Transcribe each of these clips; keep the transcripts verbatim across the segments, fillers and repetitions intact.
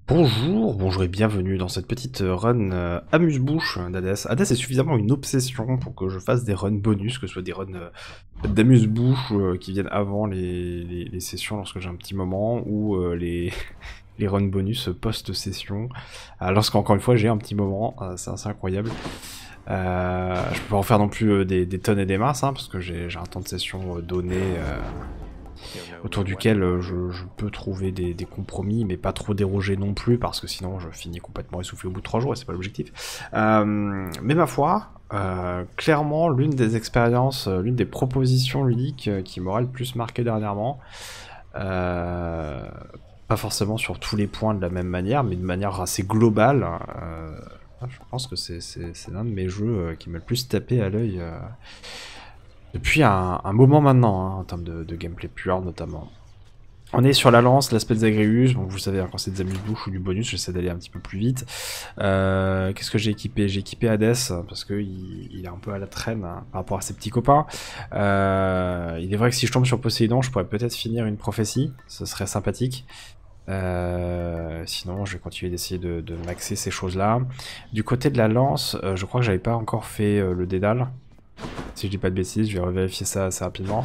Bonjour, bonjour et bienvenue dans cette petite run euh, amuse-bouche d'Hadès. Hades est suffisamment une obsession pour que je fasse des runs bonus, que ce soit des runs euh, d'amuse-bouche euh, qui viennent avant les, les, les sessions lorsque j'ai un petit moment, ou euh, les, les runs bonus post-session, euh, lorsqu'encore une fois j'ai un petit moment, euh, c'est assez incroyable. Euh, je peux pas en faire non plus euh, des, des tonnes et des masses, hein, parce que j'ai un temps de session euh, donné... Euh, autour duquel euh, je, je peux trouver des, des compromis, mais pas trop déroger non plus, parce que sinon je finis complètement essoufflé au bout de trois jours, et c'est pas l'objectif. Euh, mais ma foi, euh, clairement, l'une des expériences, euh, l'une des propositions ludiques euh, qui m'aura le plus marqué dernièrement, euh, pas forcément sur tous les points de la même manière, mais de manière assez globale, euh, je pense que c'est l'un de mes jeux euh, qui m'a le plus tapé à l'œil euh, depuis un, un moment maintenant, hein, en termes de, de gameplay pur notamment. On est sur la lance, l'aspect des Agrius, bon vous savez, hein, quand c'est des amuse-bouches ou du bonus, j'essaie d'aller un petit peu plus vite. Euh, Qu'est-ce que j'ai équipé? J'ai équipé Hades, parce qu'il il est un peu à la traîne hein, par rapport à ses petits copains. Euh, il est vrai que si je tombe sur Poséidon, je pourrais peut-être finir une prophétie, ce serait sympathique. Euh, sinon, je vais continuer d'essayer de, de maxer ces choses-là. Du côté de la lance, euh, je crois que j'avais pas encore fait euh, le dédale. Si je dis pas de bêtises, je vais revérifier ça assez rapidement.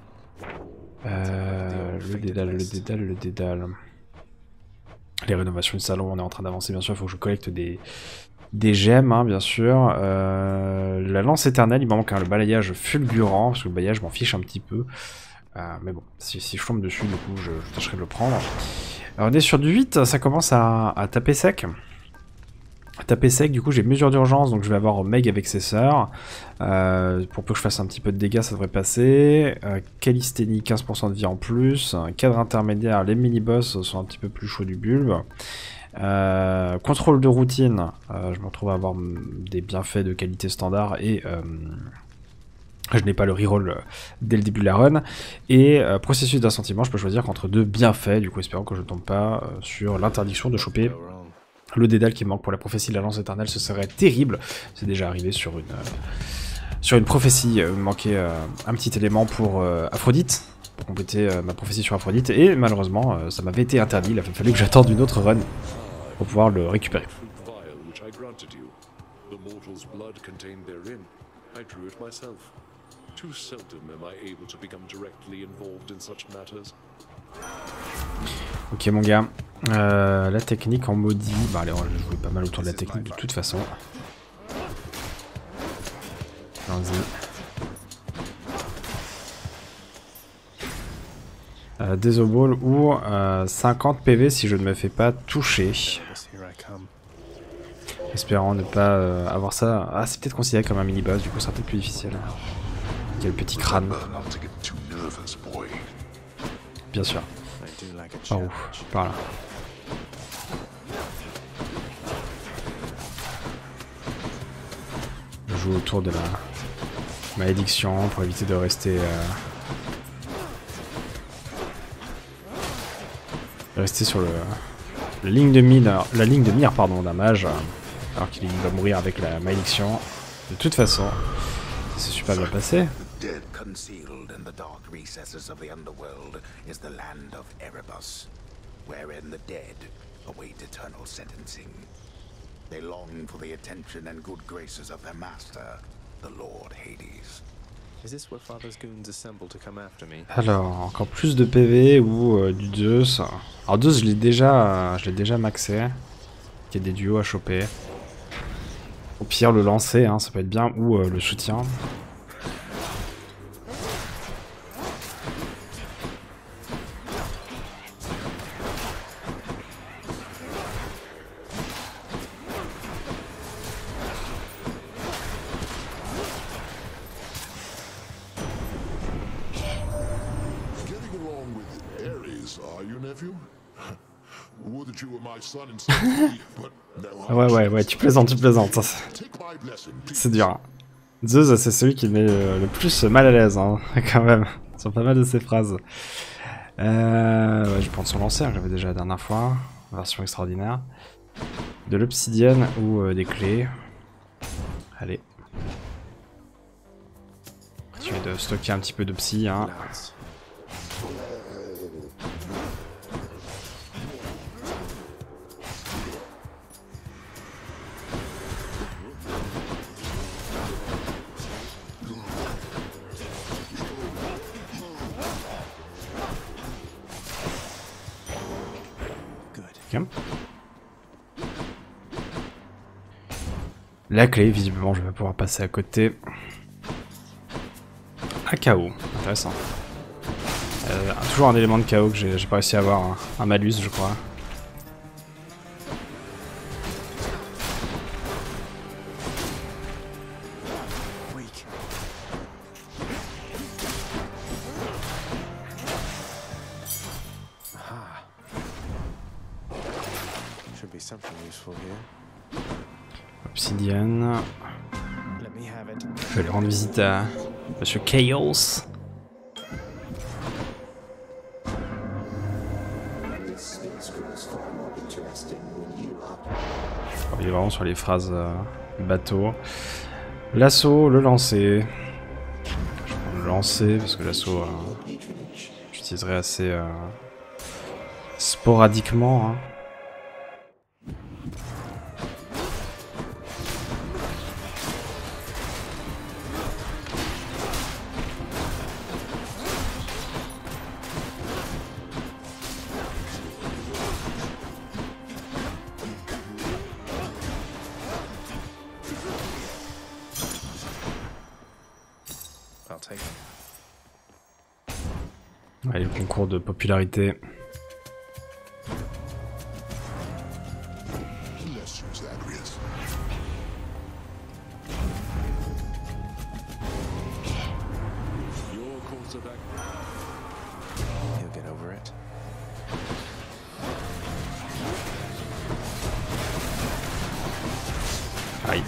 Euh, le dédale, le dédale, le dédale. Les rénovations du salon, on est en train d'avancer, bien sûr. Il faut que je collecte des, des gemmes, hein, bien sûr. Euh, la lance éternelle, il me manque hein, le balayage fulgurant, parce que le balayage, je m'en fiche un petit peu. Euh, mais bon, si, si je tombe dessus, du coup, je, je tâcherai de le prendre. Alors, on est sur du huit, ça commence à, à taper sec. Taper sec, du coup j'ai mesure d'urgence, donc je vais avoir Meg avec ses sœurs. Euh, pour peu que je fasse un petit peu de dégâts, ça devrait passer. Euh, Calisthénie, quinze pour cent de vie en plus. Cadre intermédiaire, les mini-boss sont un petit peu plus chauds du bulbe. Euh, contrôle de routine, euh, je me retrouve à avoir des bienfaits de qualité standard et... Euh, je n'ai pas le reroll dès le début de la run. Et euh, processus d'assentiment, je peux choisir entre deux bienfaits, du coup espérons que je ne tombe pas euh, sur l'interdiction de choper le dédale qui me manque pour la prophétie de la lance éternelle. Ce serait terrible. C'est déjà arrivé sur une, euh, sur une prophétie. Euh, il me manquait euh, un petit élément pour euh, Aphrodite, pour compléter euh, ma prophétie sur Aphrodite. Et malheureusement, euh, ça m'avait été interdit. Il a fallu que j'attende une autre run pour pouvoir le récupérer. Ok mon gars, euh, la technique en maudit, bah allez on va jouer pas mal autour de la technique de toute façon. Allons-y. Euh, Désoball ou euh, cinquante P V si je ne me fais pas toucher. Espérant ne pas euh, avoir ça. Ah c'est peut-être considéré comme un mini-boss, du coup c'est un peu plus difficile. Il y a le petit crâne. Bien sûr. Par où? Par là. Je joue autour de la malédiction pour éviter de rester... Euh... rester sur le... la ligne de mire, la ligne de mire pardon, d'un mage, alors qu'il va mourir avec la malédiction. De toute façon, ça s'est super bien passé. Concealed in the dark recesses of the underworld is the land of Erebus, wherein the dead await eternal sentencing. They long for the attention and good graces of their master, the Lord Hades. Is this where Father's goons assemble to come after me? Alors, encore plus de P V ou euh, du Zeus. Alors Zeus, je l'ai déjà, je l'ai déjà maxé. Il y a des duos à choper. Au pire, le lancer, hein, ça peut être bien, ou euh, le soutien. Ouais, ouais, ouais, tu plaisantes, tu plaisantes. C'est dur. Hein. Zeus, c'est celui qui met le, le plus mal à l'aise, hein, quand même, sur pas mal de ses phrases. Euh, ouais, je vais prendre son lancer, hein, j'avais déjà la dernière fois. Version extraordinaire. De l'obsidienne ou euh, des clés. Allez. Continuer de stocker un petit peu de psy, hein. Ok. La clé, visiblement, je vais pouvoir passer à côté. À K O, intéressant. Euh, toujours un élément de K O que j'ai pas réussi à avoir, un, un malus, je crois. Obsidienne. Je vais aller rendre visite à Monsieur Chaos. Il est vraiment sur les phrases euh, bateau. L'assaut, le lancer. Je vais le lancer parce que l'assaut, euh, j'utiliserai assez euh, sporadiquement. Hein. Allez, le concours de popularité. Aïe.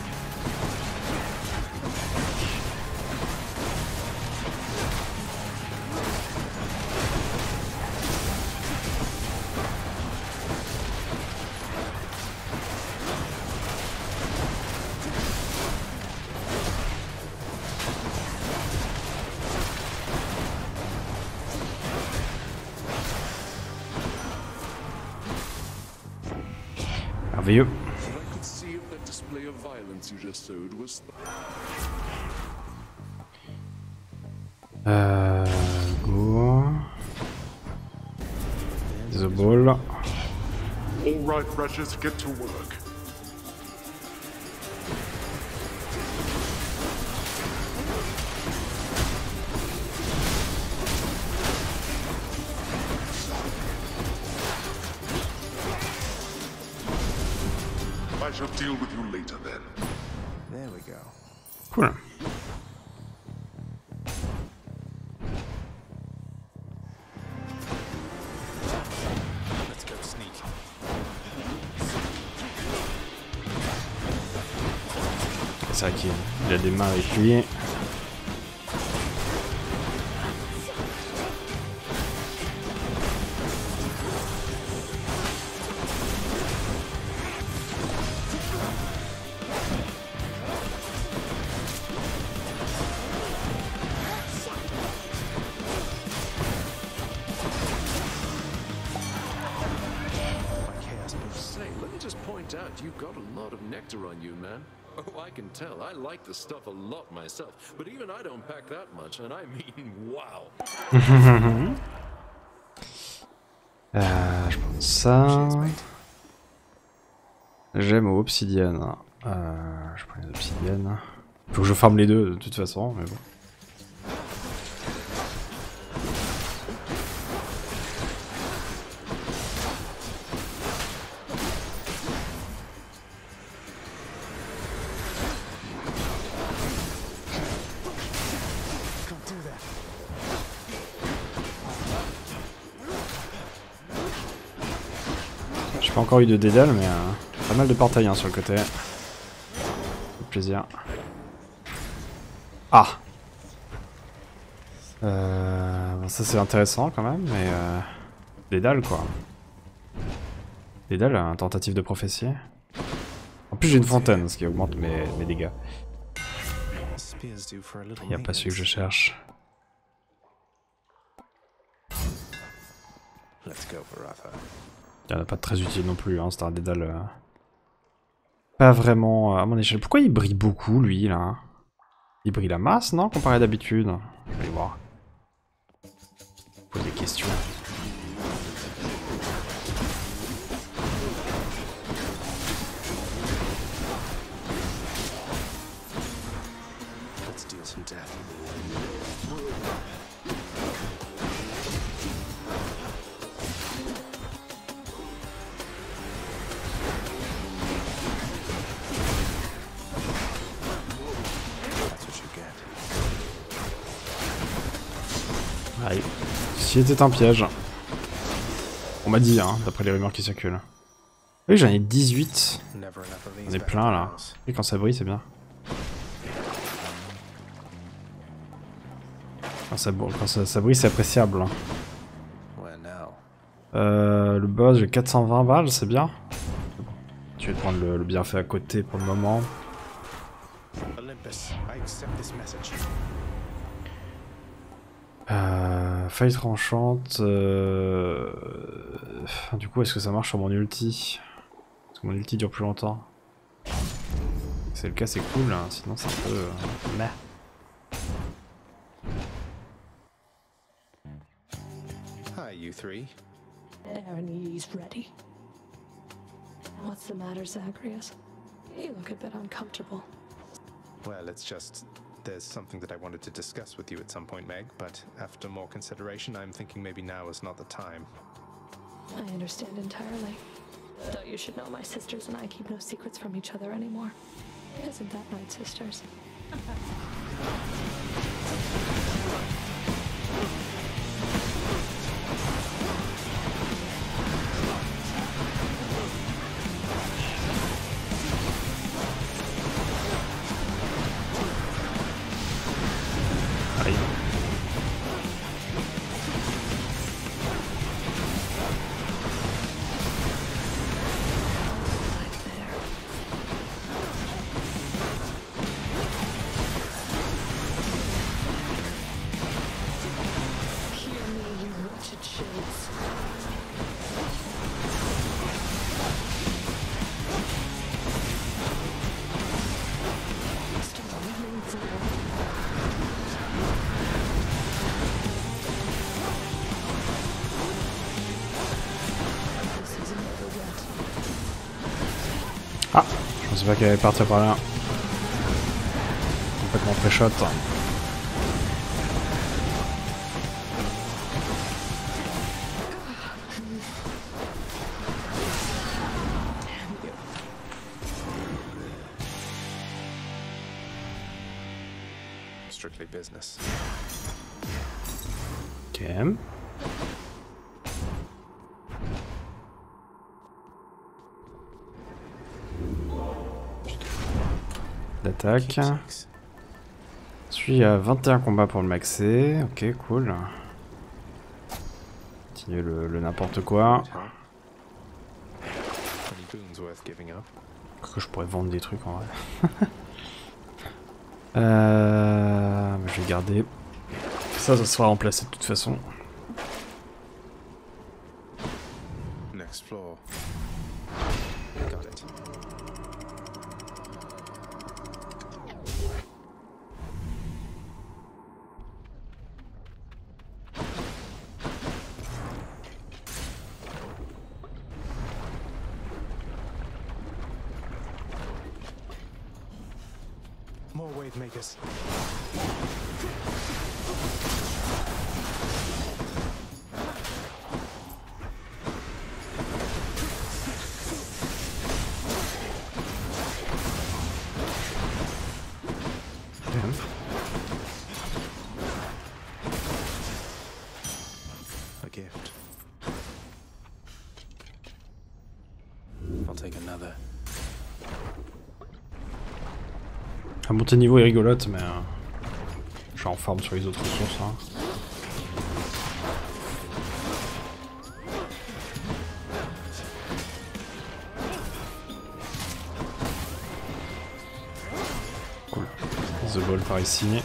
Merveilleux. Euh... Go... The ball. All right, Ratchet, get to work. I shall deal with you later then. There we go. Cool. Let's go sneak. C'est vrai qu'il a des mains avec lui. You've got a lot of nectar on you, man. Oh, I can tell. I like the stuff a lot myself, but even I don't pack that much, and I mean, wow. euh, je prends ça. J'aime aux obsidiennes. Euh, je prends les obsidiennes. Faut que je farme les deux de toute façon, mais bon. J'ai pas encore eu de dédale, mais euh, pas mal de portails hein, sur le côté. Fait plaisir. Ah euh, bon, ça c'est intéressant quand même, mais euh, dédale quoi. Dédale, un tentative de prophétie. En plus j'ai une fontaine, ce qui augmente mes, mes dégâts. Il n'y a pas celui que je cherche. Il n'y en a pas de très utile non plus, hein, c'est un dédale. Euh... Pas vraiment à mon échelle. Pourquoi il brille beaucoup lui là? Il brille la masse, non, comparé à d'habitude? Je vais aller voir. Pose des questions. Ceci était un piège. On m'a dit, hein, d'après les rumeurs qui circulent. Oui, j'en ai dix-huit. J'en ai plein là. Et quand ça brille, c'est bien. Quand ça, quand ça, ça brille, c'est appréciable. Euh, le boss, j'ai quatre cent vingt balles, c'est bien. Tu vas te prendre le, le bienfait à côté pour le moment. Olympus, I accept this message. Euh, faille tranchante. Euh... Du coup, est-ce que ça marche sur mon ulti? Parce que mon ulti dure plus longtemps. Si c'est le cas, c'est cool, hein. Sinon c'est un peu... Euh... Meh. Hi, you three. Aaron, he's ready. What's the matter, Zagreus? You look a bit uncomfortable. Well, it's just... There's something that I wanted to discuss with you at some point, Meg, but after more consideration, I'm thinking maybe now is not the time. I understand entirely. Though you should know my sisters and I keep no secrets from each other anymore. Isn't that right, sisters? Ah, je pensais pas qu'elle allait partir par là. Complètement pré-shot. Strictly business. Ok. D'attaque. Je suis à vingt et un combats pour le maxer. Ok, cool. Continuer le, le n'importe quoi. Que je pourrais vendre des trucs en vrai. euh, je vais garder. Ça, ça sera remplacé de toute façon. Next floor. Got it. More wave makers. A gift. I'll take another. La montée de niveau est rigolote, mais euh, je suis en forme sur les autres ressources. Hein. Cool. The ball par ici.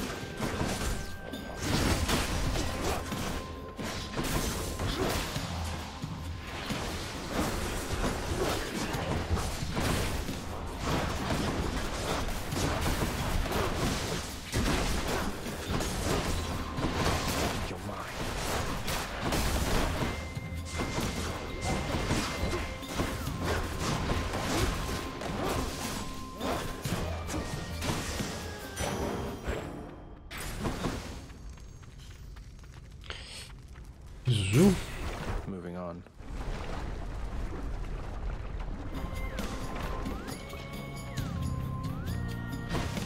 Zou. Moving on.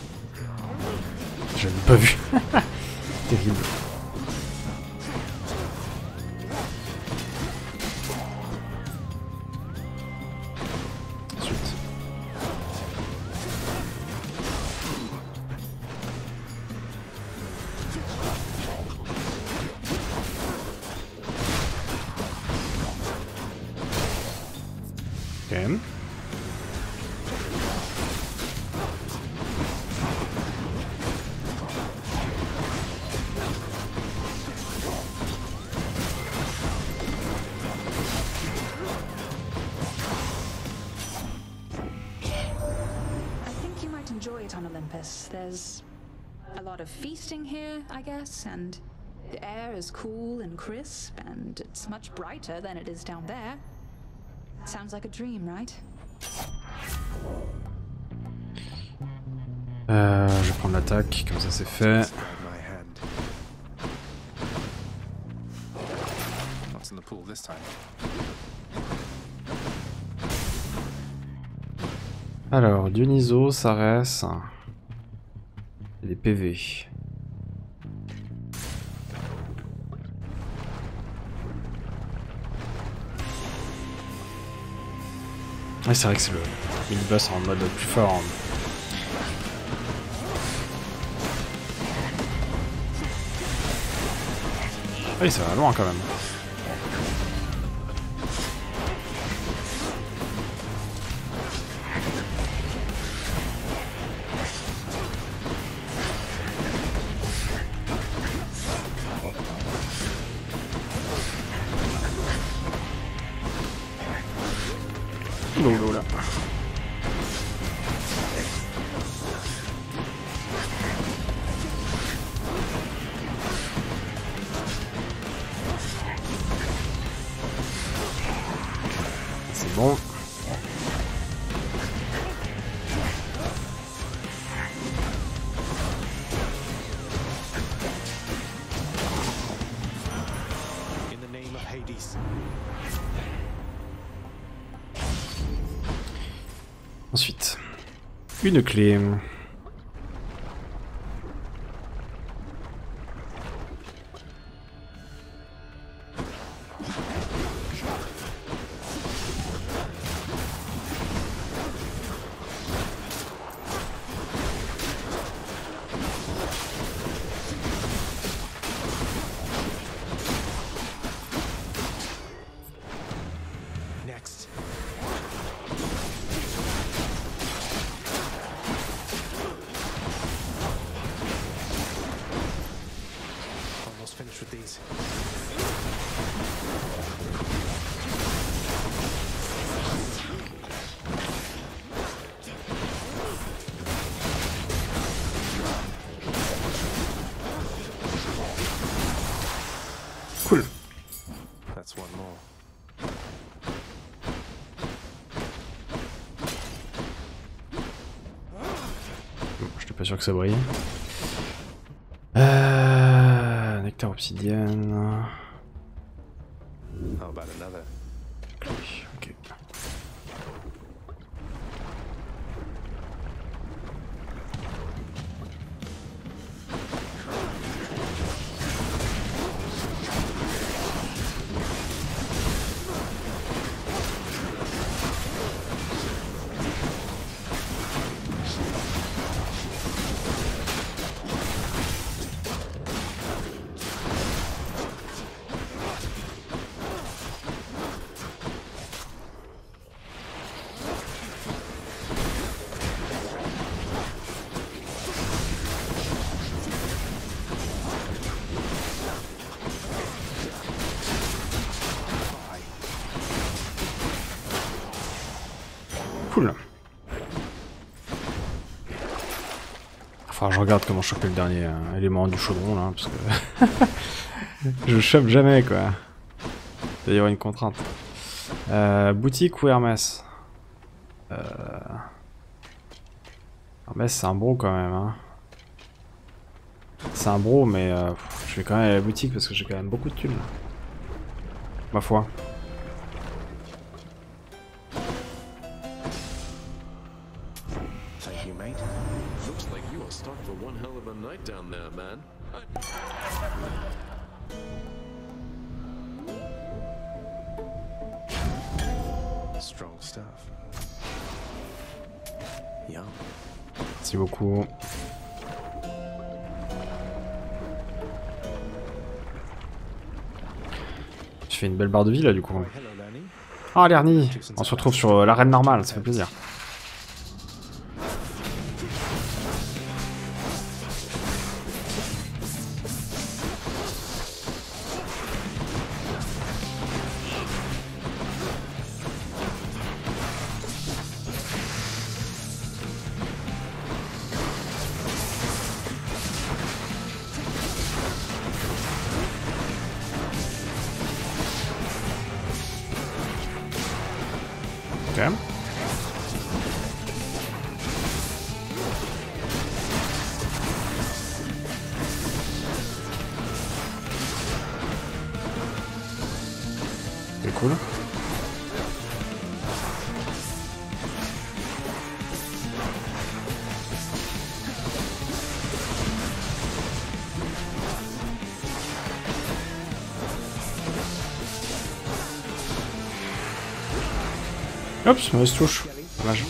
Je l'ai pas vu. Terrible. Ok. Enjoy it on Olympus. There's a lot of feasting here, I guess, and the air is cool and crisp, and it's much brighter than it is down there. Sounds like a dream, right? Euh, je vais prendre l'attaque, comme ça c'est fait. Not in the pool this time. Alors, Dionyso, Sarès, les P V. Ouais, c'est vrai que c'est le mini-boss en mode plus fort. Oui, ça va loin quand même. Lolo là. C'est bon. In the name of Hades. Ensuite, une clé. Next. Almost finished with these. Cool. That's one more. Je suis pas sûr que ça brille. Euh, nectar obsidienne. How about another? Ok. Cool. Enfin, je regarde comment choper le dernier euh, élément du chaudron là, parce que je chope jamais quoi. Il va y avoir une contrainte. Euh, boutique ou Hermès euh... Hermès c'est un bro quand même. Hein. C'est un bro, mais euh, pff, je vais quand même aller à la boutique parce que j'ai quand même beaucoup de thunes. Ma foi. Thank you, mate. Looks like you are stuck for one hell of a night down there, man. Strong stuff. Yum. Merci beaucoup. Je fais une belle barre de vie là du coup. Hello, Lenny. Oh Lernie, on se retrouve sur l'arène normale, ça fait plaisir. Ok. C'est cool. Oups, mauvaise touche. Dommage.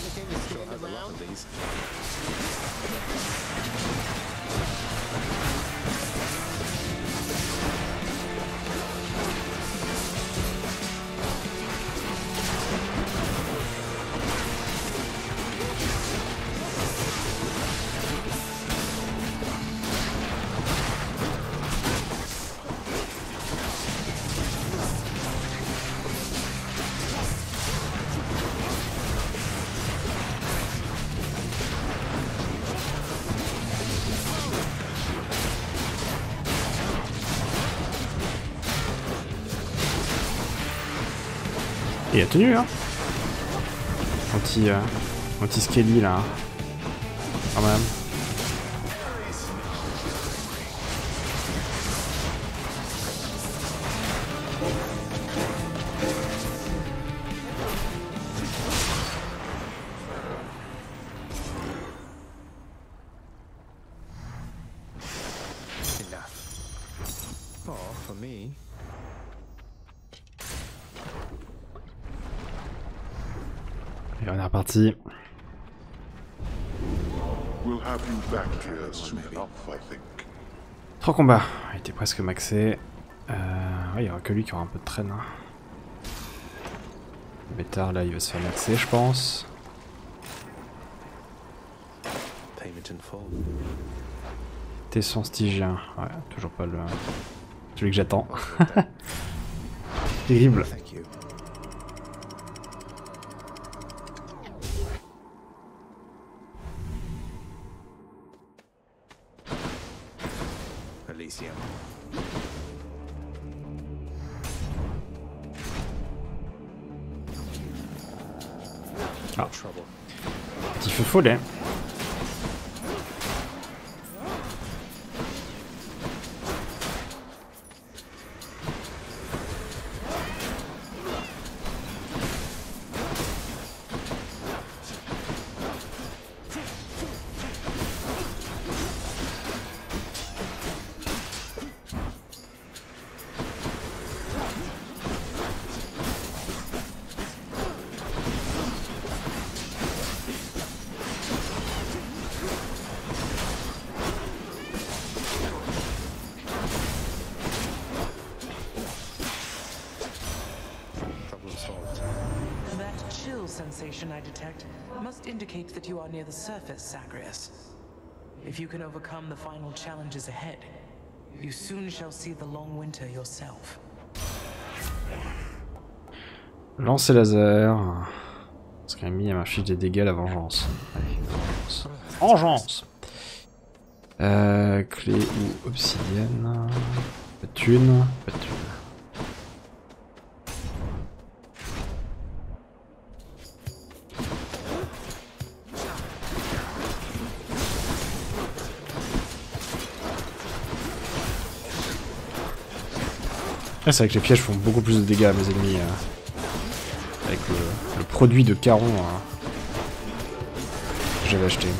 Et il a tenu, hein. Anti, euh, anti-skelly, là. Quand même. Enough. Oh, for me. Et on est reparti. We'll have you back here soon enough, I think. Trois combats. Il était presque maxé. Euh, ouais, il n'y aura que lui qui aura un peu de traîne. Hein. Bétard, là, il va se faire maxer, je pense. Tesson stygien. Ouais, toujours pas le... celui que j'attends. Terrible. Elysium. Ah. Petit feu follet. Sensation I detect must indicate that you are near the surface, Zagreus. If you can overcome the final challenges ahead, you soon shall see the long winter yourself. Lancer laser. Parce qu'il a mis à ma fiche des dégâts la vengeance. Allez, vengeance. Vengeance. Euh, clé ou obsidienne. Pas de thune. Pas de thune. Ah, c'est vrai que les pièges font beaucoup plus de dégâts à mes ennemis. Euh, avec le, le produit de Caron euh, que j'avais acheté.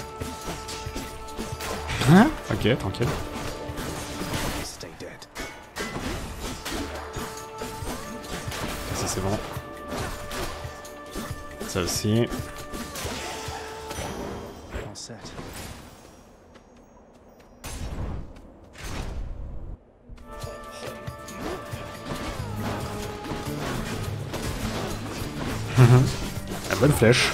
Hein? Ok, tranquille. Stay dead. Ça c'est bon. Ça aussi. All set. La bonne flèche.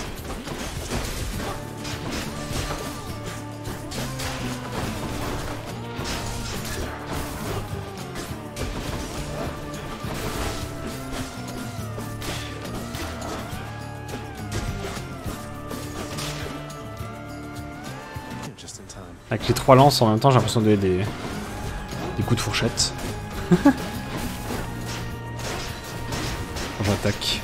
You're just in time. Avec les trois lances en même temps, j'ai l'impression de donner des... des coups de fourchette. Quand j'attaque.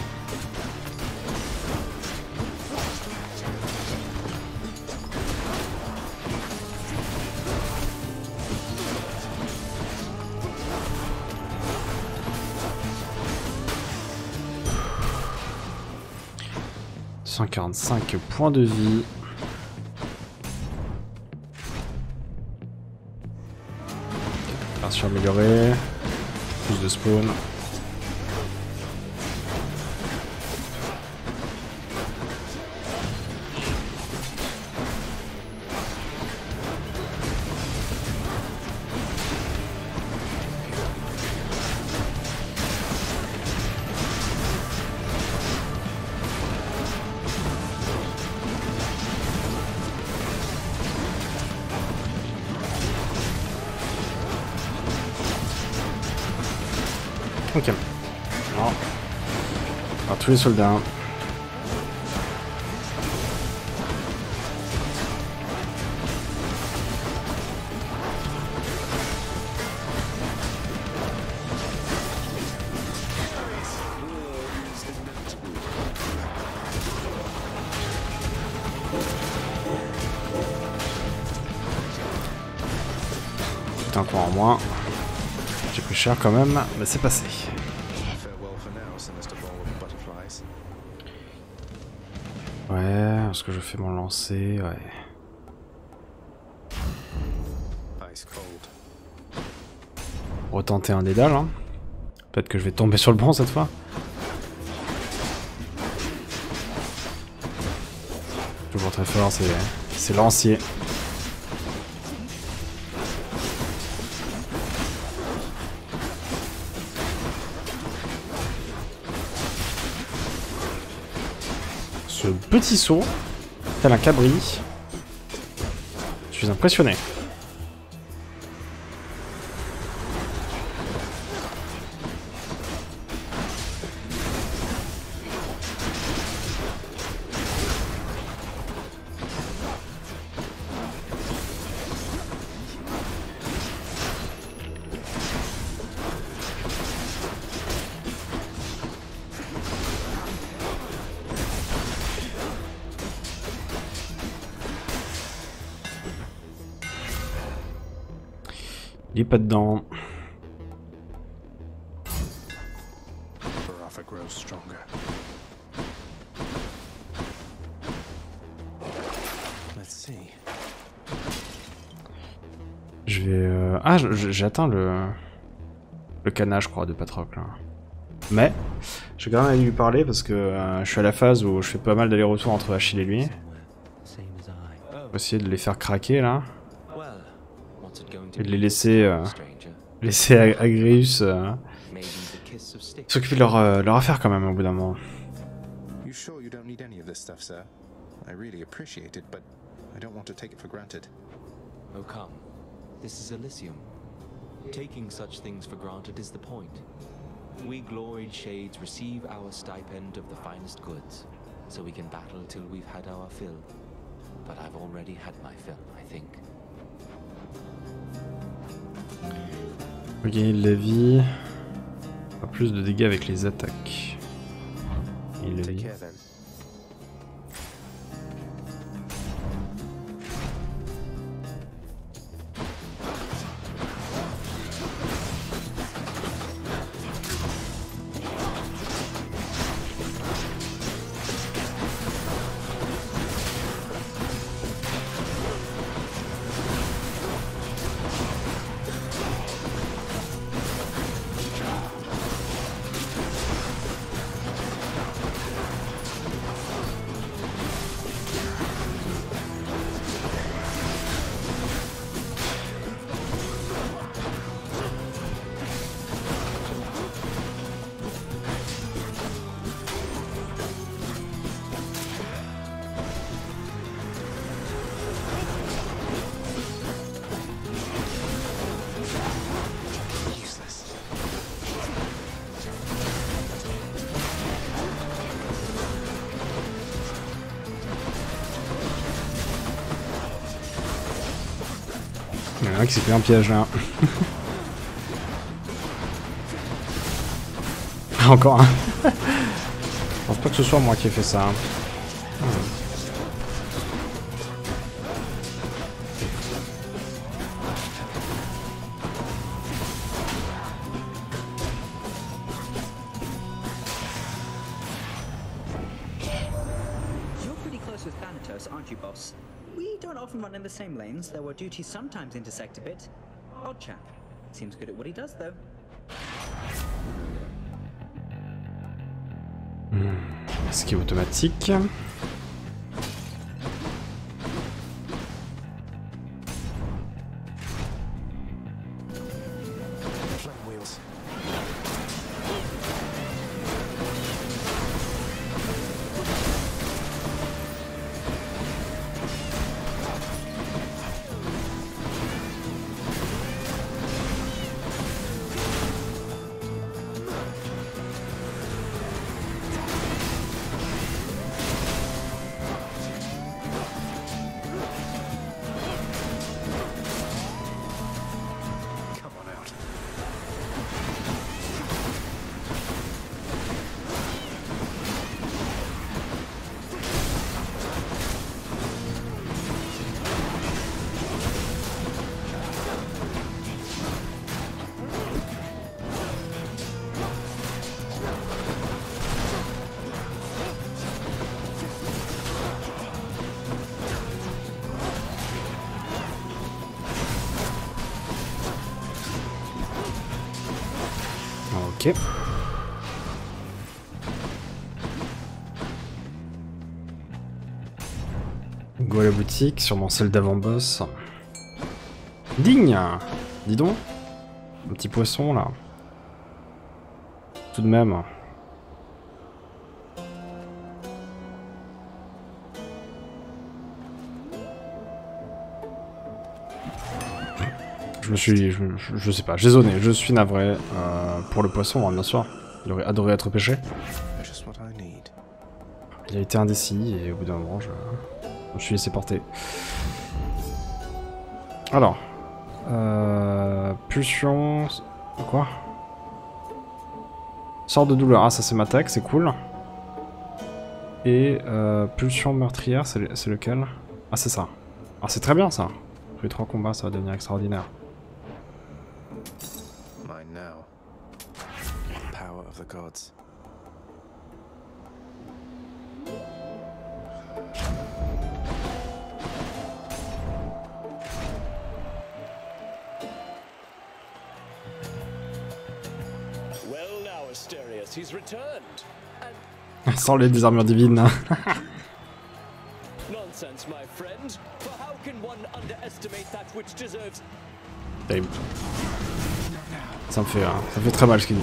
cent quarante-cinq points de vie. Version améliorée. Plus de spawn. Ok. Non. Alors, tous les soldats. Putain, quoi en moins. J'ai pris cher quand même, mais c'est passé. Farewell for now, sinister ball of butterflies. Ouais, est-ce que je fais mon lancer? Ouais. Ice cold. Retenter un dédale, hein. Peut-être que je vais tomber sur le bon cette fois. Toujours très fort, c'est c'est lancier. Ce petit saut, tel un cabri. Je suis impressionné. Il est pas dedans. Barafa grows stronger. Let's see. Je vais... Euh... Ah, j'ai atteint le... Le canard, je crois, de Patrocle. Mais, je vais quand même aller lui parler parce que euh, je suis à la phase où je fais pas mal d'allers-retours entre Achille et lui. Je vais essayer de les faire craquer, là. Et de les laisser... Euh... Laisser Ag Agrius... Euh... s'occuper de leur, euh, leur affaire, quand même, au bout d'un moment. You sure you don't need any of this stuff, sir? I really appreciate it, but I don't want to take it for granted. Oh, come. This is Elysium. Taking such things for granted is the point. We gloried shades receive our stipend of the finest goods, so we can battle till we've had our fill. But I've already had my fill, I think. Regagner de la vie. Pas plus de dégâts avec les attaques. Et la vie. y en a qui s'est fait un piège là. Encore un. Je pense pas que ce soit moi qui ai fait ça. Hmm. Aren't you, boss? We don't often run in the same lanes, though our duties sometimes intersect a bit. Odd chap. Seems good at what he does, though. Hmm. Ce qui est automatique. Ok. Go à la boutique, sûrement celle d'avant-boss. Digne! Dis donc. Un petit poisson là. Tout de même. Je me suis... Je, je, je sais pas, j'ai zoné, je suis navré. Euh, pour le poisson, hein, bien sûr. Il aurait adoré être pêché. Il a été indécis et au bout d'un moment, je, je me suis laissé porter. Alors. Euh, pulsion... Quoi? Sort de douleur. Ah, ça c'est ma tech, c'est cool. Et euh, pulsion meurtrière, c'est le, lequel? Ah, c'est ça. Ah, c'est très bien ça. Tous les trois combats, ça va devenir extraordinaire. Mine now. Power of the gods. Well now, Asterius, he's returned. Sans les armures divines. Nonsense, my friend. For how can one underestimate that which deserves... Terrible. Ça me fait, hein, ça me fait très mal ce qu'il dit.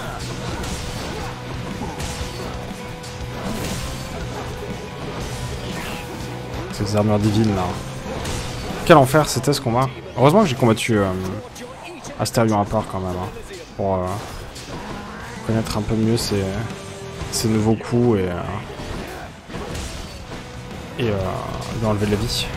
Ces armures divines là. Quel enfer c'était ce combat. Heureusement que j'ai combattu euh, Astérion à part quand même. Hein, pour euh, connaître un peu mieux ses, ses nouveaux coups et, euh, et euh, lui enlever de la vie.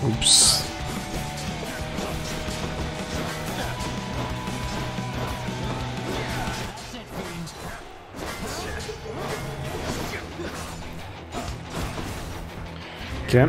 Oups. Ok.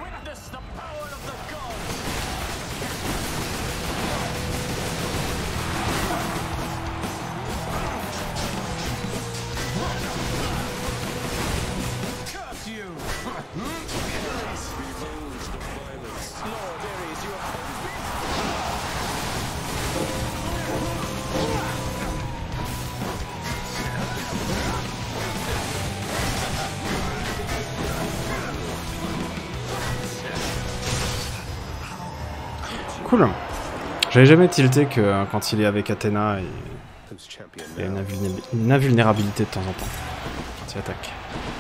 Cool. J'avais jamais tilté que euh, quand il est avec Athéna, il, il a une, invulné- une invulnérabilité de temps en temps quand il attaque.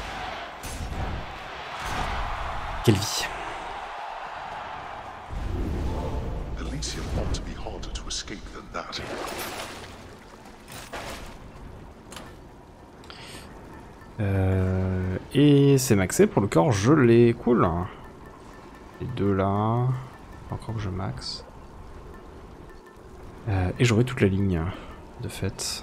Quelle vie. Elysium ought to be harder to escape than that. Euh, et c'est maxé pour le corps gelé. Cool. Les deux là. Encore que je max. Euh, et j'aurai toute la ligne, de fait.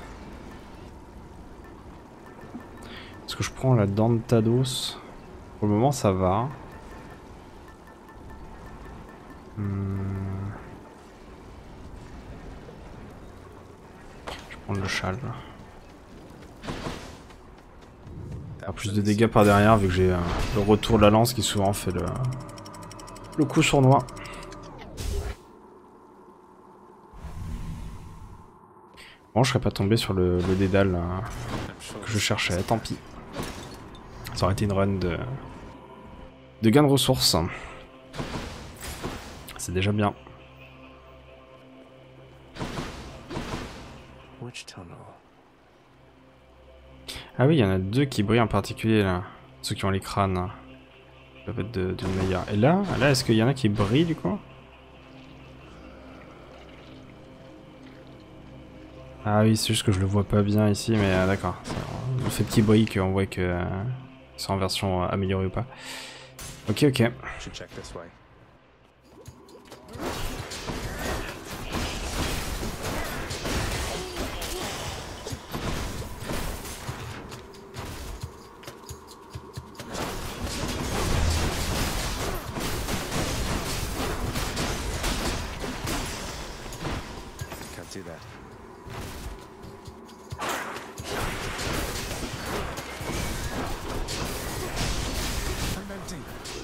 Est-ce que je prends la dent de Tados? Pour le moment, ça va. Hmm. Je vais prendre le châle. Ah, plus de dégâts par derrière, vu que j'ai euh, le retour de la lance qui souvent fait le, le coup sournois. Bon, je serais pas tombé sur le, le dédale euh, que je cherchais, tant pis. Ça aurait été une run de, de gain de ressources. C'est déjà bien. Ah oui, il y en a deux qui brillent en particulier là. Ceux qui ont les crânes. Ça peut être de, de meilleur. Et là, là est-ce qu'il y en a qui brillent du coup? Ah oui, c'est juste que je le vois pas bien ici, mais euh, d'accord. Le fait petit brille qu'on voit que euh, ils sont en version euh, améliorée ou pas. Ok, ok. Do that. I'm empty.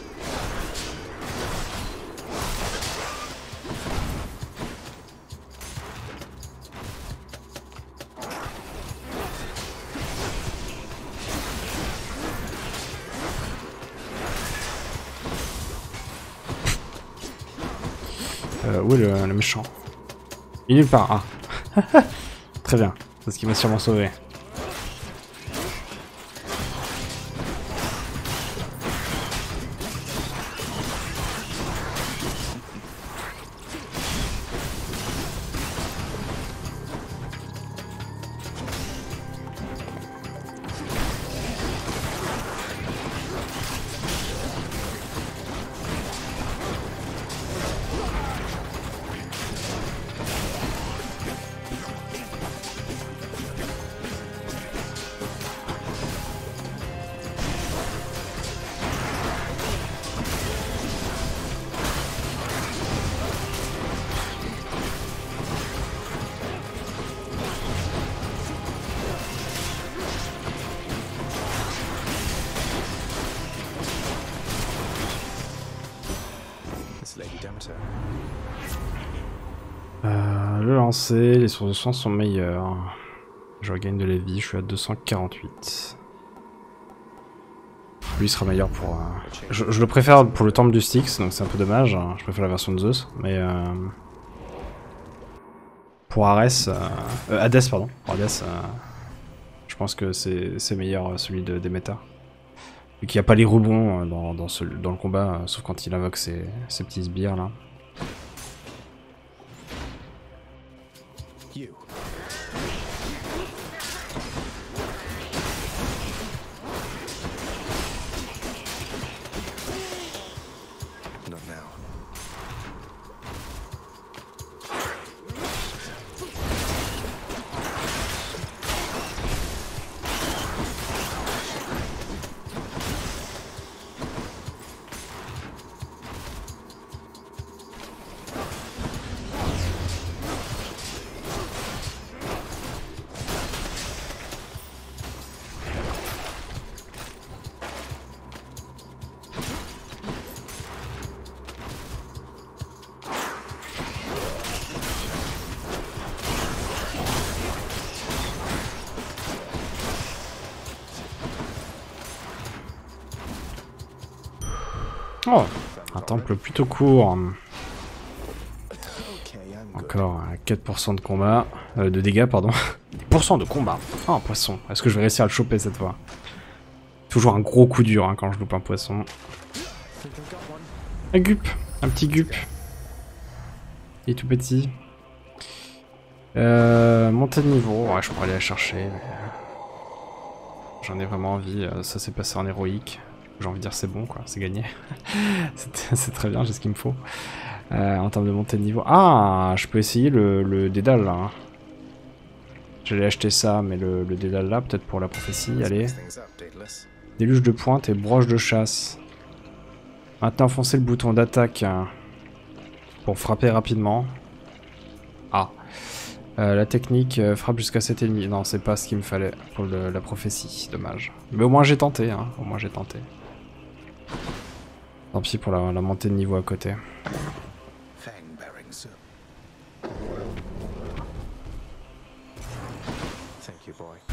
Euh, où est le, le méchant? Il est nulle part. Ah. Très bien. C'est ce qui m'a sûrement sauvé. Euh, le lancer, les sources de soins sont meilleures. Je regagne de la vie, je suis à deux cent quarante-huit. Lui sera meilleur pour... Euh... Je, je le préfère pour le temple du Styx, donc c'est un peu dommage. Je préfère la version de Zeus, mais... Euh... Pour Ares... Euh... Euh, Hadès, pardon. Pour Hadès, euh... je pense que c'est meilleur celui de Demeter. Vu qu'il n'y a pas les rebonds dans, dans, ce, dans le combat, sauf quand il invoque ses, ses petits sbires là. You. Not now. Oh, un temple plutôt court. Encore quatre pour cent de combat, euh, de dégâts, pardon. dix pour cent de combat. Oh, un poisson. Est-ce que je vais réussir à le choper cette fois? Toujours un gros coup dur hein, quand je loupe un poisson. Un gup, un petit gup. Il est tout petit. Euh, montée de niveau, ouais, je pourrais aller la chercher. Mais... j'en ai vraiment envie. Ça s'est passé en héroïque. J'ai envie de dire c'est bon quoi, c'est gagné. C'est très bien, j'ai ce qu'il me faut. Euh, en termes de montée de niveau. Ah, je peux essayer le, le dédale là. Hein. J'allais acheter ça, mais le, le dédale là, peut-être pour la prophétie. Allez. Déluge de pointe et broche de chasse. Maintenant, enfoncez le bouton d'attaque hein, pour frapper rapidement. Ah. Euh, la technique euh, frappe jusqu'à sept ennemis. Non, c'est pas ce qu'il me fallait pour le, la prophétie. Dommage. Mais au moins j'ai tenté. Hein. Au moins j'ai tenté. Tant pis pour la, la montée de niveau à côté. Thank you, boy.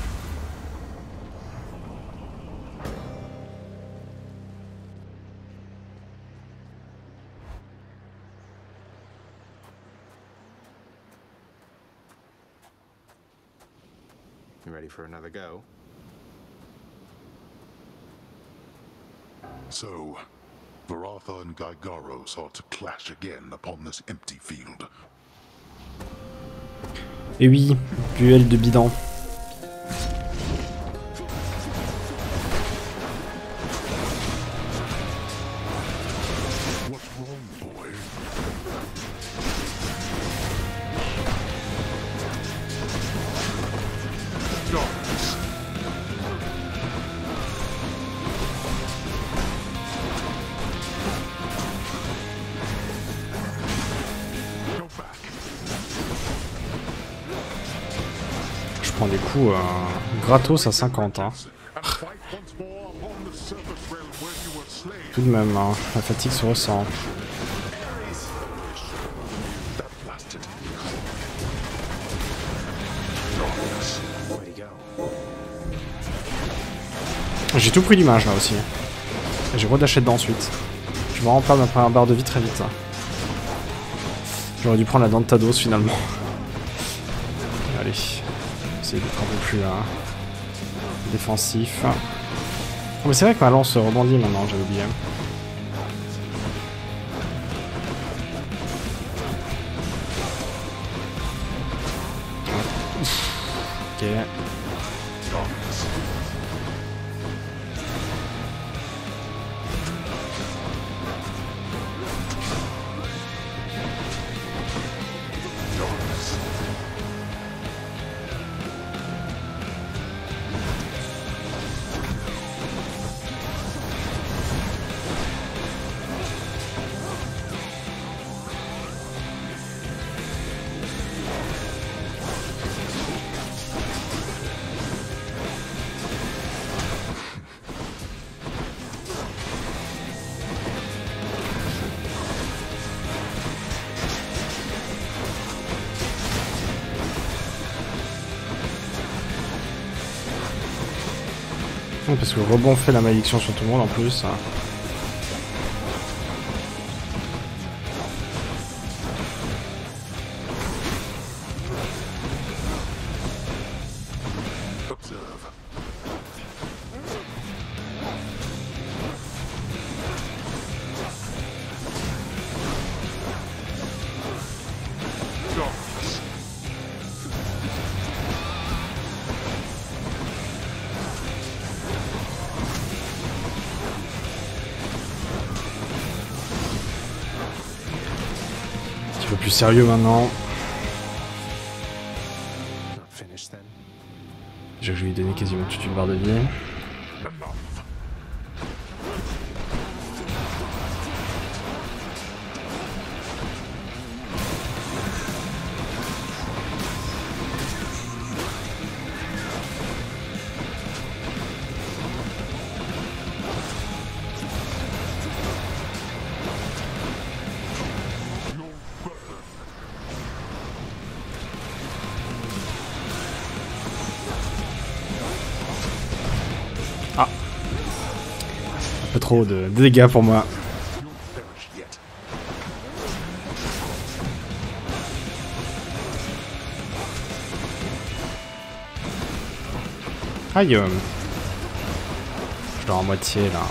You ready for another go? So, Varatha and Gygaros are to clash again upon this empty field. Et oui, duel de bidon. What's wrong, boy? Darkness. Go back. Je prends des coups euh, gratos à cinquante. Hein. Tout de même, hein, la fatigue se ressent. J'ai tout pris l'image là aussi. J'ai redashé dedans ensuite. Je vais vraiment pas ma première barre de vie très vite. J'aurais dû prendre la dent de Tados finalement. Allez. Essayer d'être un peu plus là. Défensif. Oh, mais c'est vrai que ma lance rebondit maintenant, j'avais oublié. Ok. Parce que le rebond fait la malédiction sur tout le monde en plus. Un peu plus sérieux maintenant. Je vais lui donner quasiment toute une barre de vie. Trop de dégâts pour moi. Aïe euh... Je dors à moitié là.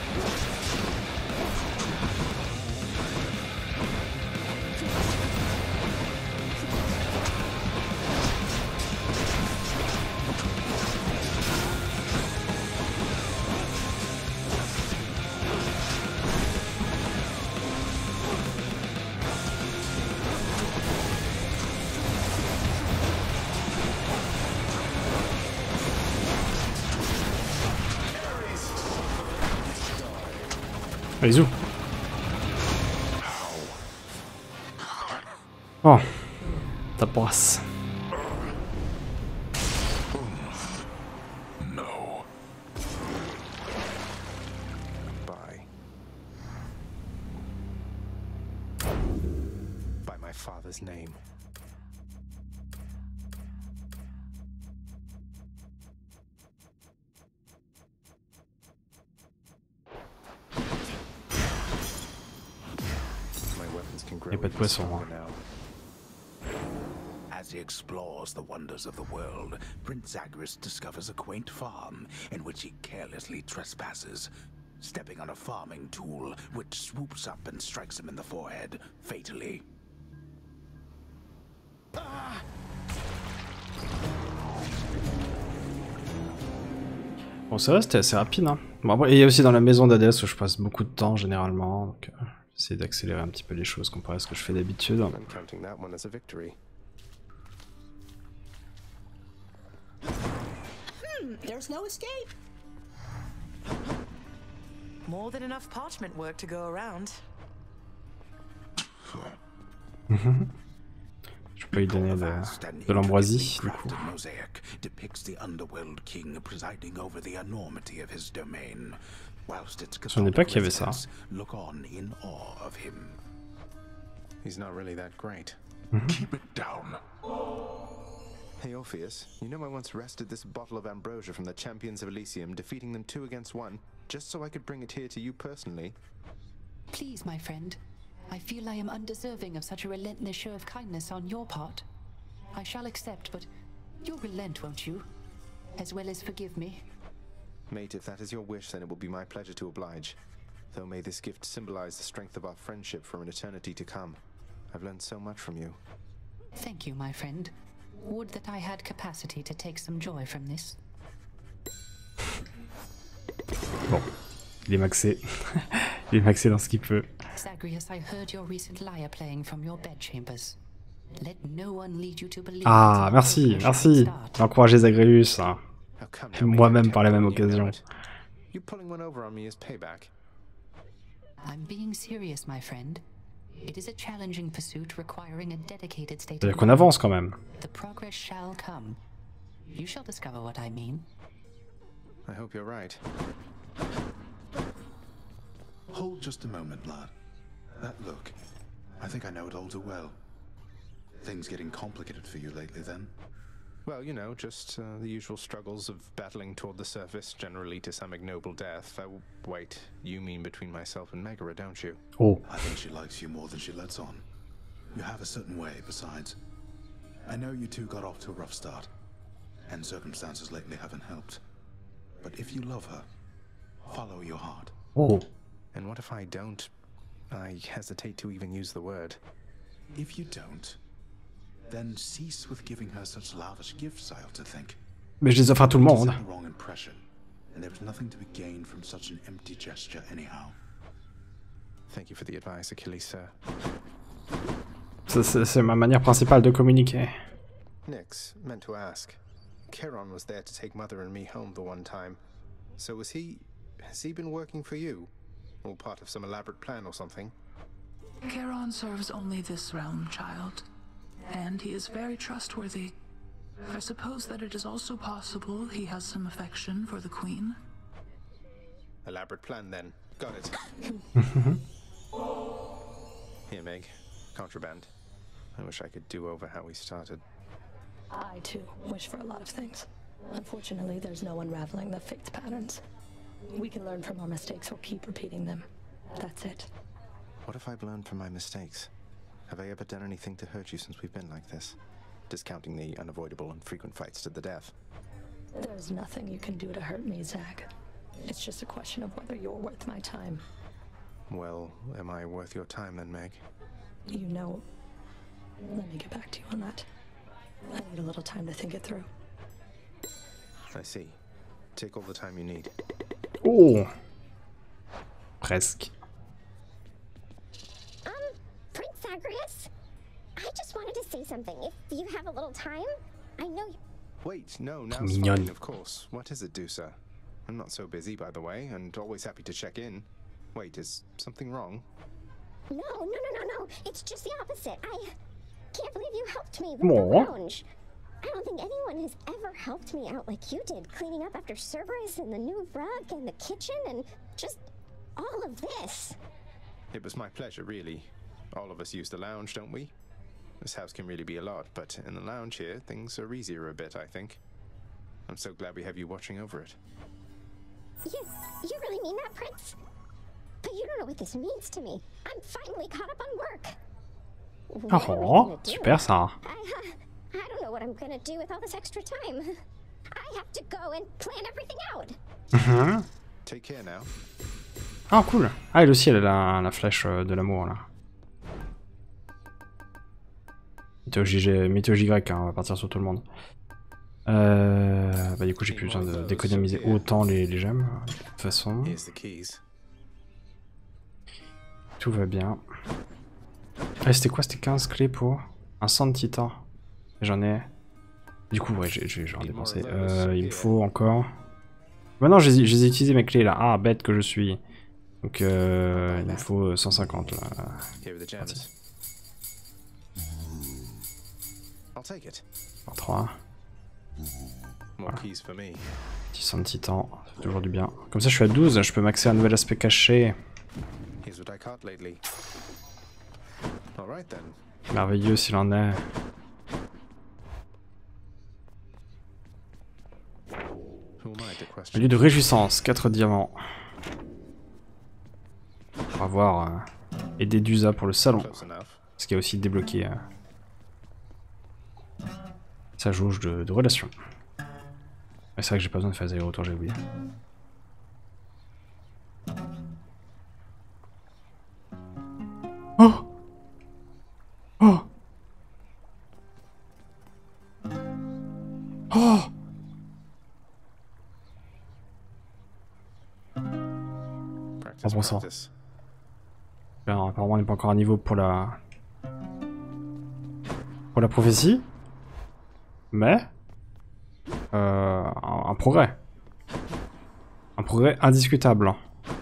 Allez, où? Oh, ta brasse. No. By. By my father's name. Y'a pas de poisson. Hein. As he explores the wonders of the world, Prince Zagreus discovers a quaint farm in which he carelessly trespasses, stepping on a farming tool which swoops up and strikes him in the forehead, fatally. Bon, ça va, c'était assez rapide. Hein. Bon, après, il y a aussi dans la maison d'Hadès où je passe beaucoup de temps généralement. Donc, euh, j'essaie d'accélérer un petit peu les choses comparé à ce que je fais d'habitude. Hmm, there's no escape. More than enough parchment work to go around. Je peux lui donner de, de l'ambroisie, du coup. Je ne savais pas qu'il y avait ça. He's not really that great. Mm-hmm. Keep it down. Hey Orpheus, you know I once wrested this bottle of ambrosia from the champions of Elysium, defeating them two against one, just so I could bring it here to you personally. Please, my friend. I feel I am undeserving of such a relentless show of kindness on your part. I shall accept, but you'll relent, won't you? As well as forgive me. Mate, if that is your wish, then it will be my pleasure to oblige. Though may this gift symbolize the strength of our friendship for an eternity to come. I've learned so much from you. Thank you, my friend. Would that I had capacity to take some joy from this. Bon, il est maxé. Il est maxé dans ce qu'il peut. Zagreus, I heard your recent lyre playing from your bedchambers. Let no one lead you to believe. Ah, merci, merci d'encourager Zagreus. Hein. Moi-même par la même occasion. You pulling one over on me as payback. I'm being serious, my friend. It is a challenging pursuit requiring a dedicated state. C'est-à-dire qu'on avance quand même. The progress shall come. You shall discover what I mean. I hope you're right. Hold just a moment, lad. That look. I think I know it all too well. Things getting complicated for you lately, then? Well, you know, just uh, the usual struggles of battling toward the surface, generally to some ignoble death. Oh, wait, you mean between myself and Megara, don't you? Oh. I think she likes you more than she lets on. You have a certain way, besides. I know you two got off to a rough start, and circumstances lately haven't helped. But if you love her, follow your heart. Oh. And what if I don't? I hesitate to even use the word. If you don't, then cease with giving her such lavish gifts, I ought to think. Mais je les offre à tout le monde. The wrong impression, and there was nothing to be gained from such an empty gesture anyhow. Thank you for the advice, Achilles, sir. C'est ma manière principale de communiquer. Nix, meant to ask. Charon was there to take Mother and me home the one time. So was he... has he been working for you? All part of some elaborate plan or something? Charon serves only this realm, child. And he is very trustworthy. I suppose that it is also possible he has some affection for the Queen. Elaborate plan, then. Got it. Here, Meg. Contraband. I wish I could do over how we started. I, too, wish for a lot of things. Unfortunately, there's no unraveling the fate's patterns. We can learn from our mistakes or keep repeating them. That's it. What if I've learned from my mistakes? Have I ever done anything to hurt you since we've been like this? Discounting the unavoidable and frequent fights to the death. There's nothing you can do to hurt me, Zach. It's just a question of whether you're worth my time. Well, am I worth your time then, Meg? You know... Let me get back to you on that. I need a little time to think it through. I see. Take all the time you need. Oh! Presque. Um, Prince Zagreus? I just wanted to say something. If you have a little time, I know you... Wait, no, now it's fine, of course. What is it, Dusa? I'm not so busy, by the way, and always happy to check in. Wait, is something wrong? No, no, no, no, no. It's just the opposite. I can't believe you helped me with the lounge. I don't think anyone has ever helped me out like you did, cleaning up after Cerberus and the new rug and the kitchen and just all of this. It was my pleasure, really. All of us use the lounge, don't we? This house can really be a lot, but in the lounge here, things are easier a bit, I think. I'm so glad we have you watching over it. You, you really mean that, Prince? But you don't know what this means to me. I'm finally caught up on work. Oh, super ça. I, uh, I don't know what I'm gonna do with all this extra time. I have to go and plan everything out. Mm-hmm. Take care now. Ah, cool. Ah, elle aussi, elle a la, la flèche de l'amour, là. Mythologie, mythologie grecque, hein, on va partir sur tout le monde. Euh, bah du coup j'ai plus besoin d'économiser autant les, les gemmes, de toute façon. Tout va bien. Ah, c'était quoi? C'était quinze clés pour un sang de titan. J'en ai... Du coup ouais, j'ai redépensé. Euh, il me faut encore... Bah non, je les ai utilisées mes clés là. Ah, bête que je suis. Donc euh, il me faut cent cinquante là. Parti. trois. Voilà. Petit sang de titan, c'est toujours du bien. Comme ça je suis à douze, je peux maxer un nouvel aspect caché. Merveilleux s'il en est. Lieu de réjouissance, quatre diamants. On va voir euh, aider Dusa pour le salon. Ce qui a aussi débloqué euh, sa jauge de, de relation. C'est vrai que j'ai pas besoin de faire des allers-retours, j'ai oublié. Oh! Oh! Oh! En bon sang. Alors, apparemment on n'est pas encore à niveau pour la... pour la prophétie. Mais... Euh, un, un progrès. Un progrès indiscutable.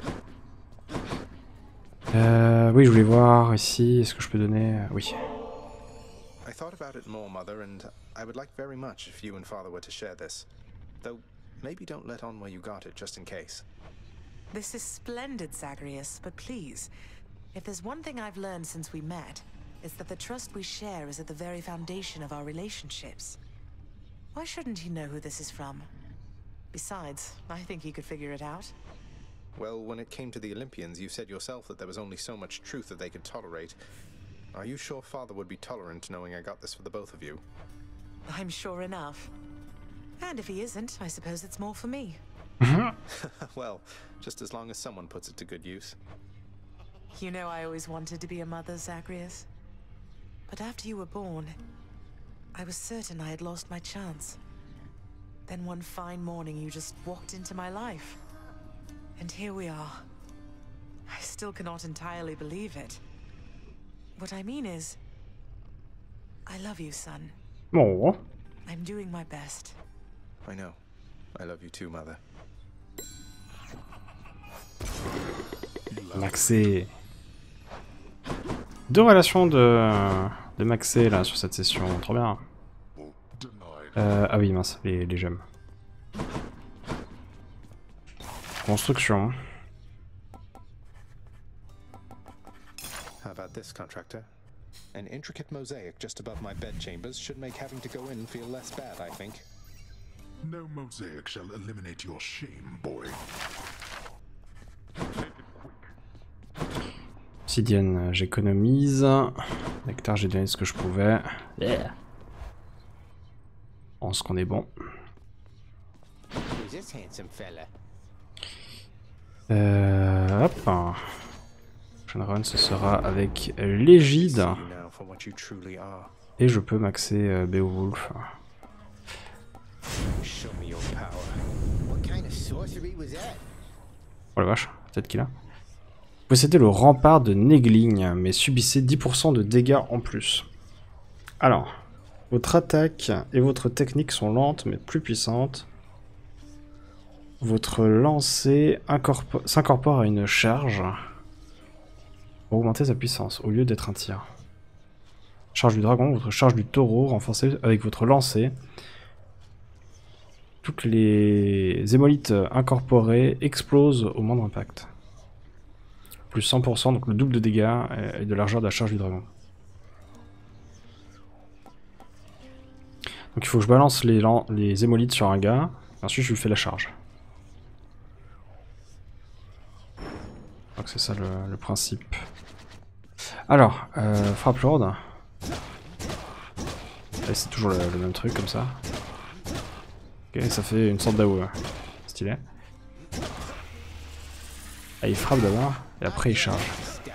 Euh, oui, je voulais voir ici, est-ce que je peux donner... Oui. I thought about it more, Mother, and I would like very much if you and Father were to share this. Though, maybe don't let on where you got it, just in case. This is splendid, Zagreus, but please, if there's one thing I've learned since we met, it's that the trust we share is at the very foundation of our relationships. Why shouldn't he know who this is from? Besides, I think he could figure it out. Well, when it came to the Olympians, you said yourself that there was only so much truth that they could tolerate. Are you sure Father would be tolerant knowing I got this for the both of you? I'm sure enough. And if he isn't, I suppose it's more for me. Well, just as long as someone puts it to good use. You know I always wanted to be a mother, Zagreus. But after you were born, I was certain I had lost my chance. Then one fine morning you just walked into my life. And here we are. I still cannot entirely believe it. What I mean is, I love you, son. Oh. I'm doing my best. I know. I love you too, Mother. Maxé. Deux relations de, de Maxé là sur cette session, trop bien. Euh, ah oui, mince, les, les gemmes. Construction. How about this, contractor? An intricate mosaic just above my bed chambers should make having to go in feel less bad, I think. No mosaic shall eliminate your shame, boy. Obsidienne, j'économise. Nectar, j'ai donné ce que je pouvais. Yeah. Je pense qu'on est bon. this handsome fella? Euh, hop. Prochaine run, ce sera avec l'égide. Et je peux maxer euh, Beowulf. Oh la vache, peut-être qu'il a. Possédez le rempart de Negling, mais subissez dix pour cent de dégâts en plus. Alors, votre attaque et votre technique sont lentes mais plus puissantes. Votre lancer s'incorpore à une charge pour augmenter sa puissance au lieu d'être un tir. Charge du dragon, votre charge du taureau renforcée avec votre lancer. Toutes les hémolithes incorporées explosent au moindre impact. Plus cent pour cent, donc le double de dégâts et de largeur de la charge du dragon. Donc il faut que je balance les, les hémolithes sur un gars, et ensuite je lui fais la charge. Donc c'est ça le, le principe. Alors, euh, frappe lourde. C'est toujours le, le même truc comme ça. Ok, ça fait une sorte d'A O E. Stylé. Ah, il frappe d'abord, et après il charge.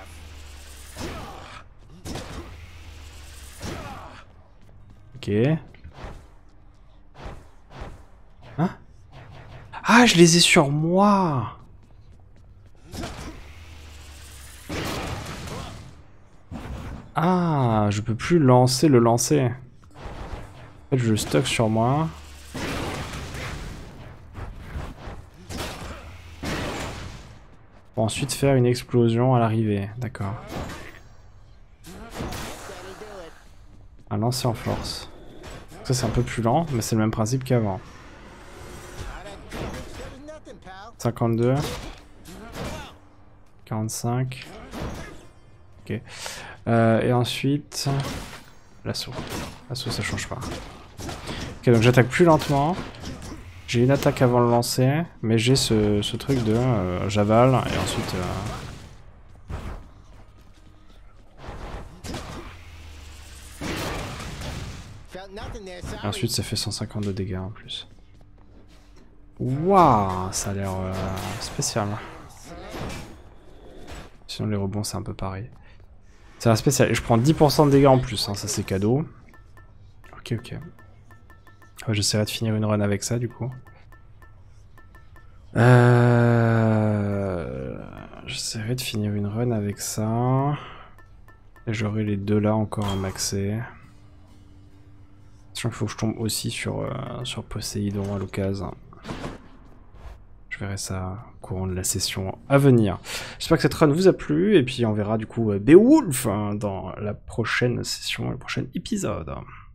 Ok. Hein? Ah, je les ai sur moi! Ah, je peux plus lancer le lancer. En fait, je le stocke sur moi. Pour ensuite faire une explosion à l'arrivée. D'accord. Un lancer en force. Ça, c'est un peu plus lent, mais c'est le même principe qu'avant. cinquante-deux. quarante-cinq. Ok. Euh, et ensuite... l'assaut. L'assaut, ça change pas. Ok, donc j'attaque plus lentement. J'ai une attaque avant le lancer, mais j'ai ce, ce truc de euh, j'avale et ensuite... Euh... Et ensuite ça fait cent cinquante de dégâts en plus. Waouh, ça a l'air euh, spécial. Sinon les rebonds c'est un peu pareil. Ça a l'air spécial. Et je prends dix pour cent de dégâts en plus, hein, ça c'est cadeau. Ok, ok. Ouais, j'essaierai de finir une run avec ça du coup. Euh... J'essaierai de finir une run avec ça. Et j'aurai les deux là encore à maxer. Sachant qu'il faut que je tombe aussi sur, euh, sur Poséidon à l'occasion. Je verrai ça au courant de la session à venir. J'espère que cette run vous a plu. Et puis on verra du coup Beowulf hein, dans la prochaine session, le prochain épisode.